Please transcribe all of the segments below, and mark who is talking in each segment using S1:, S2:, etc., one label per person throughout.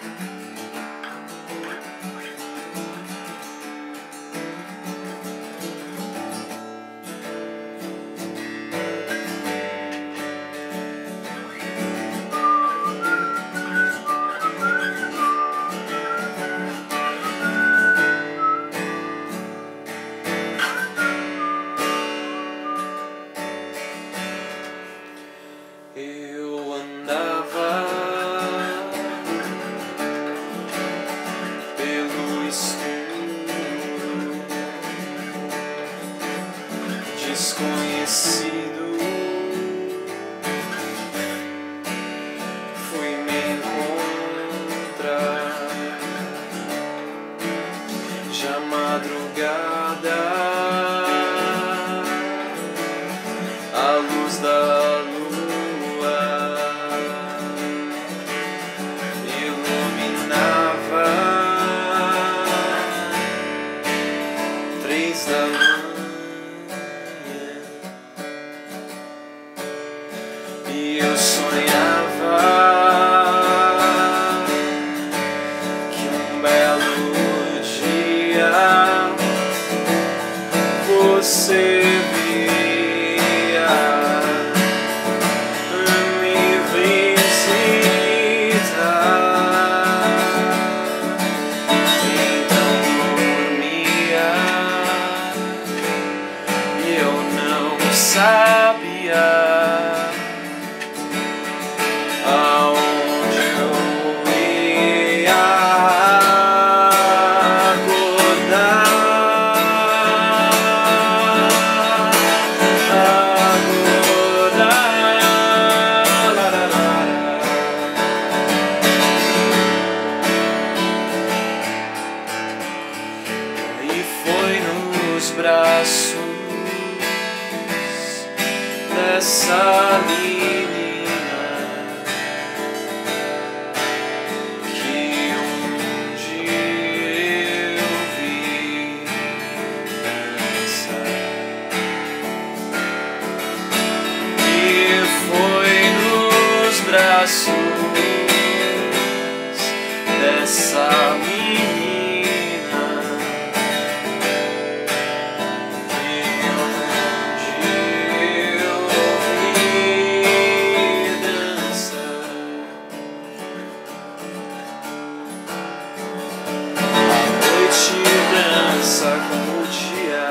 S1: Eu andava pelo escuro, desconhecido, fui me encontrar já madrugada, à luz da da manhã, e eu sonhava que um belo dia você viria me visitar. Então dormia, eu não sabia aonde eu ia acordar. E foi nos braços dessa menina que um dia eu vi dançar. E foi nos braços dessa menina como o dia,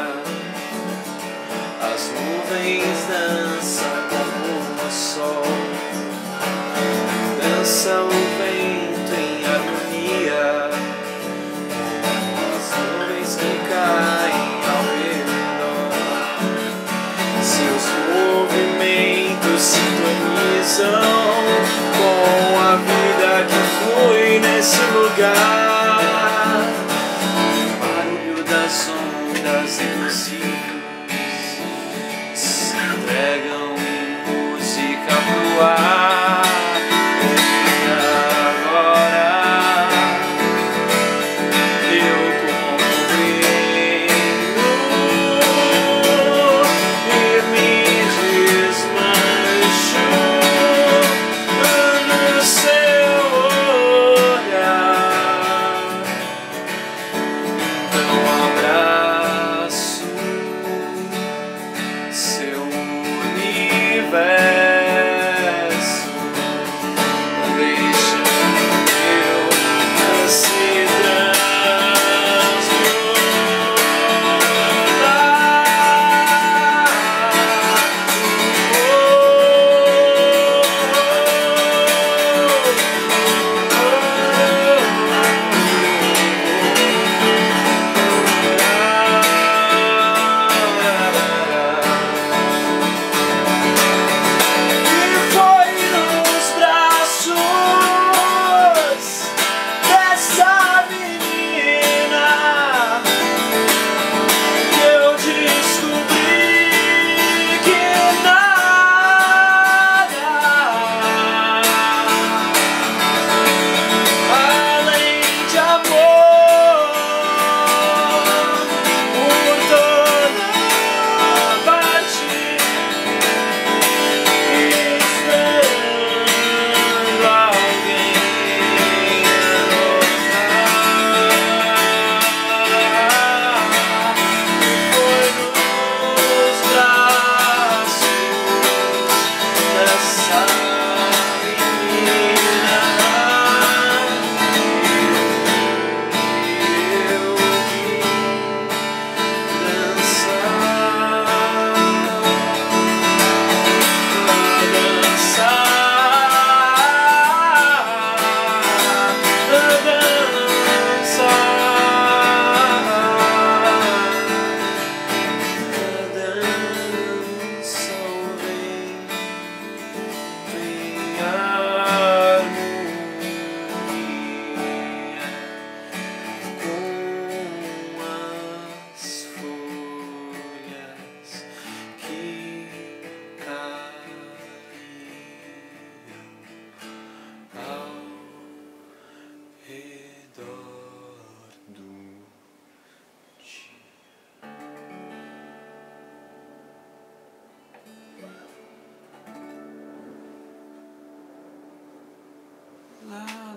S1: as nuvens dançam como o sol, dança o vento em harmonia, as nuvens que caem ao redor, seus movimentos sintonizam com a vida que flui nesse lugar. As ondas e dos rios se entregam em música pro ar. E agora eu compreendo e me desmancho no seu olhar. love.